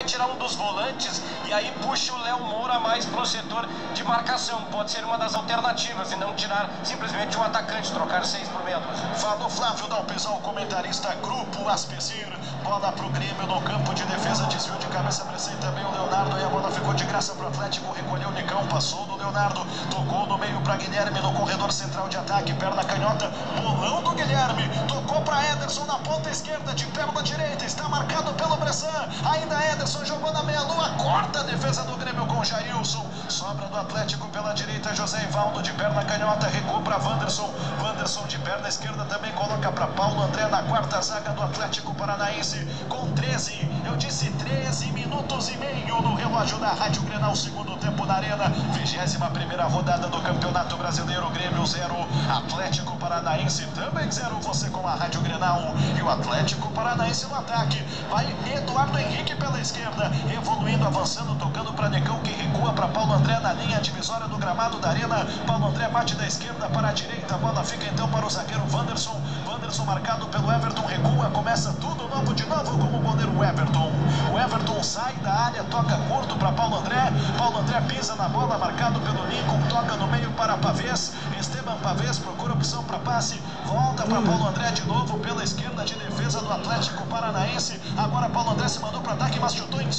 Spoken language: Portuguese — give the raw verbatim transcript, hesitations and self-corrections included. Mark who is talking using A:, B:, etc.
A: tirar um dos volantes e aí puxa o Léo Moura mais pro setor de marcação. Pode ser uma das alternativas e não tirar simplesmente um atacante, trocar seis por meia dúzia.
B: Falou Flávio Dalpezão, comentarista Grupo Aspesir. Bola pro Grêmio no campo de defesa, desvio de cabeça, pressão também o Leonardo e a bola ficou de graça pro Atlético, recolheu o Nicão, passou do Leonardo, tocou no meio pra Guilherme no corredor central de ataque, perna canhota, bolão do Guilherme, tocou pra Ederson na ponta esquerda, de perna direita, está marcado pelo Bressan, ainda Ederson jogou na meia-lua, corta a defesa do Grêmio com Jailson, sobra do Atlético pela direita, José Ivaldo de perna canhota, recua pra Wanderson, Wanderson de perna esquerda também coloca pra Paulo André na quarta zaga do Atlético Paranaense, com treze, eu disse treze minutos e meio no relógio da Rádio Grenal, segundo tempo na Arena, vigésima primeira rodada do Campeonato Brasileiro, Grêmio zero, Atlético Paranaense também zero, você com a Rádio Grenal, e o Atlético Paranaense no ataque, vai Eduardo Henrique pela esquerda, evoluindo, avançando, tocando para Necão, que recua para Paulo André na linha divisória do gramado da Arena, Paulo André bate da esquerda para a direita, a bola fica então para o zagueiro Wanderson, Wanderson marcado pelo Everton, recua, começa tudo novo de novo com o goleiro Everton, o Everton sai da área, toca curto para Paulo André, Paulo André pisa na bola, marcado pelo Lincoln, toca no meio para Pavés, Esteban Pavés procura opção para passe, volta para Paulo André de novo pela esquerda de defesa do Atlético Paranaense, agora Paulo André se mandou para ataque, mas chutou em